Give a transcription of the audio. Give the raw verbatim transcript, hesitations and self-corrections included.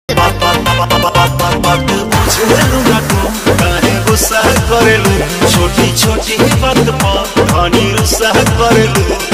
बात बुझेलू ना तू काहे गुस्सा करेलू छोटी छोटी बात पर धनी रुस्सा करेलू।